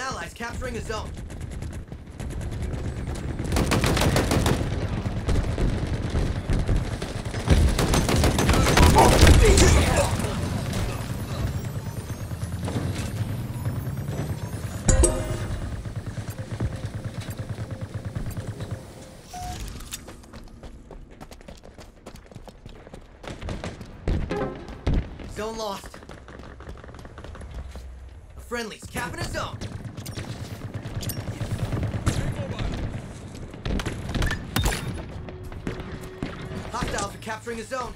ally's capturing a zone. Zone lost. A friendly's capping a zone. Hostiles are capturing a zone.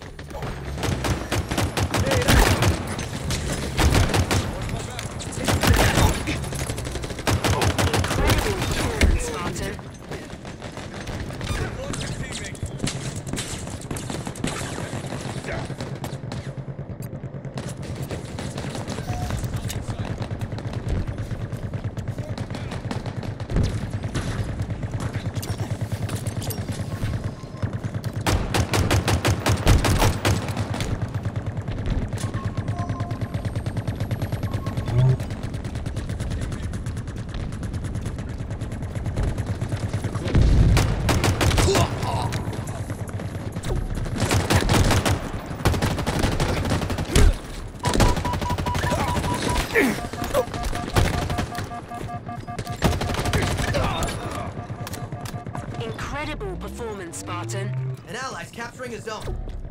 Incredible performance, Spartan. An ally's capturing a zone.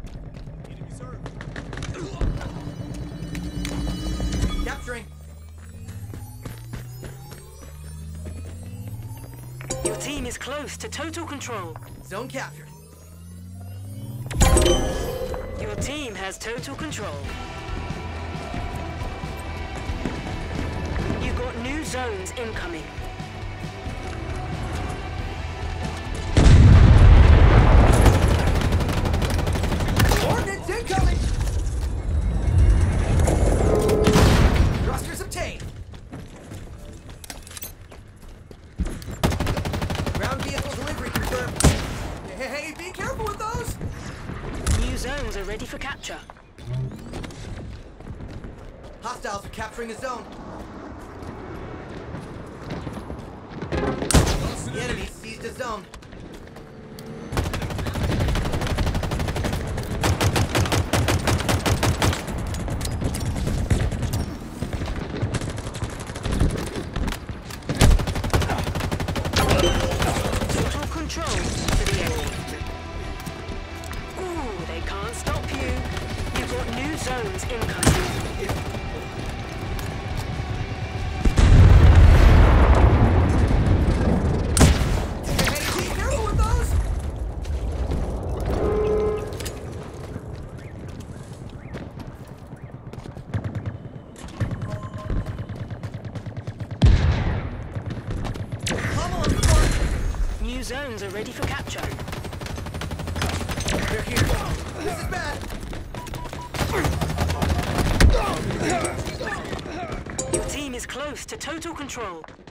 Capturing. Your team is close to total control. Zone captured. Your team has total control. You've got new zones incoming. Coordinates incoming! Thrusters obtained. Ground vehicle delivery confirmed. Hey, be careful with those! New zones are ready for capture. Hostiles are capturing a zone. The enemy seized a zone. Total control for the enemy. Ooh, they can't stop you. You've got new zones incoming. New zones are ready for capture. They're here. This is bad. Your team is close to total control.